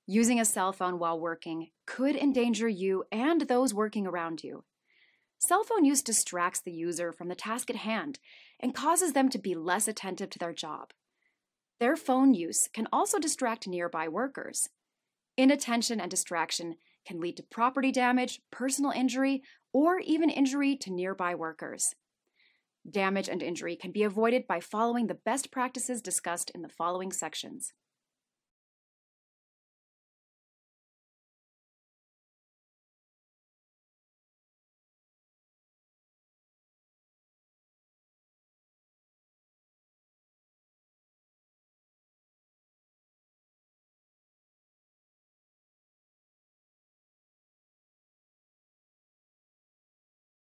Using a cell phone while working could endanger you and those working around you. Cell phone use distracts the user from the task at hand and causes them to be less attentive to their job. Their phone use can also distract nearby workers. Inattention and distraction can lead to property damage, personal injury, or even injury to nearby workers. Damage and injury can be avoided by following the best practices discussed in the following sections.